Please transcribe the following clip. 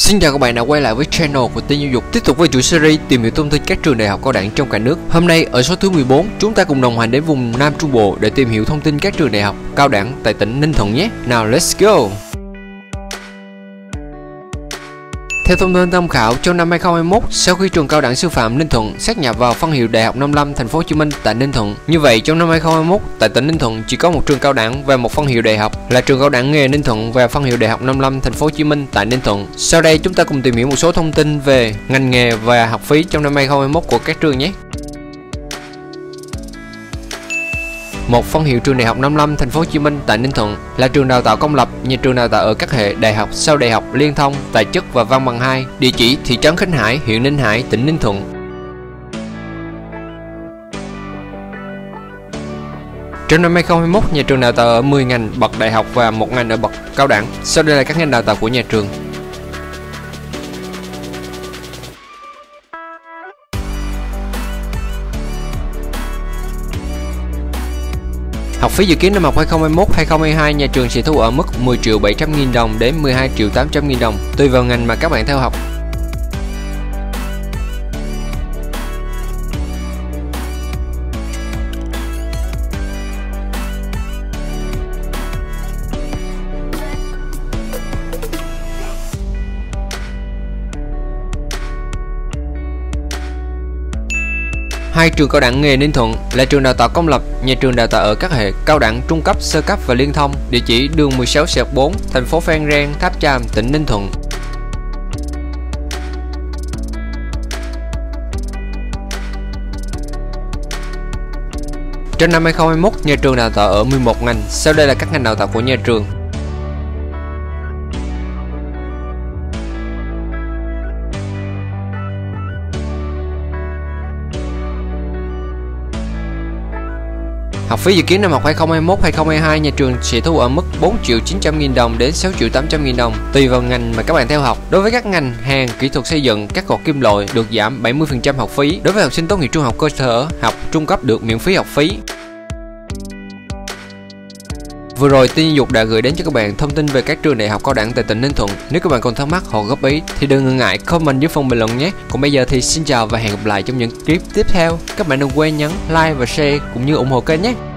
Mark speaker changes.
Speaker 1: Xin chào các bạn đã quay lại với channel của Tin Giáo dục. Tiếp tục với chuỗi series tìm hiểu thông tin các trường đại học cao đẳng trong cả nước. Hôm nay ở số thứ 14, chúng ta cùng đồng hành đến vùng Nam Trung Bộ để tìm hiểu thông tin các trường đại học cao đẳng tại tỉnh Ninh Thuận nhé. Nào let's go. Theo thông tin tham khảo, trong năm 2021, sau khi trường cao đẳng sư phạm Ninh Thuận sát nhập vào phân hiệu Đại học Nông Lâm Thành phố Hồ Chí Minh tại Ninh Thuận. Như vậy, trong năm 2021, tại tỉnh Ninh Thuận chỉ có một trường cao đẳng và một phân hiệu đại học là trường cao đẳng nghề Ninh Thuận và phân hiệu Đại học Nông Lâm Thành phố Hồ Chí Minh tại Ninh Thuận. Sau đây chúng ta cùng tìm hiểu một số thông tin về ngành nghề và học phí trong năm 2021 của các trường nhé. Một phân hiệu trường Đại học Nông Lâm Thành phố Hồ Chí Minh tại Ninh Thuận là trường đào tạo công lập, nhà trường đào tạo ở các hệ đại học, sau đại học, liên thông, tài chất và văn bằng 2, địa chỉ thị trấn Khánh Hải, huyện Ninh Hải, tỉnh Ninh Thuận. Trong năm 2021, nhà trường đào tạo ở 10 ngành bậc đại học và một ngành ở bậc cao đẳng. Sau đây là các ngành đào tạo của nhà trường. Học phí dự kiến năm học 2021-2022, nhà trường sẽ thu ở mức 10.700.000 đồng đến 12.800.000 đồng, tùy vào ngành mà các bạn theo học. Hai trường cao đẳng nghề Ninh Thuận là trường đào tạo công lập, nhà trường đào tạo ở các hệ cao đẳng, trung cấp, sơ cấp và liên thông, địa chỉ đường 16/4, thành phố Phan Rang, Tháp Chàm, tỉnh Ninh Thuận. Trong năm 2021, nhà trường đào tạo ở 11 ngành. Sau đây là các ngành đào tạo của nhà trường. Học phí dự kiến năm học 2021-2022, nhà trường sẽ thu ở mức 4.900.000 đồng đến 6.800.000 đồng, tùy vào ngành mà các bạn theo học. Đối với các ngành hàng, kỹ thuật xây dựng, các cột kim loại được giảm 70% học phí. Đối với học sinh tốt nghiệp trung học cơ sở, học trung cấp được miễn phí học phí. Vừa rồi, Tin Giáo dục đã gửi đến cho các bạn thông tin về các trường đại học cao đẳng tại tỉnh Ninh Thuận. Nếu các bạn còn thắc mắc hoặc góp ý thì đừng ngần ngại comment dưới phần bình luận nhé. Còn bây giờ thì xin chào và hẹn gặp lại trong những clip tiếp theo. Các bạn đừng quên nhấn like và share cũng như ủng hộ kênh nhé.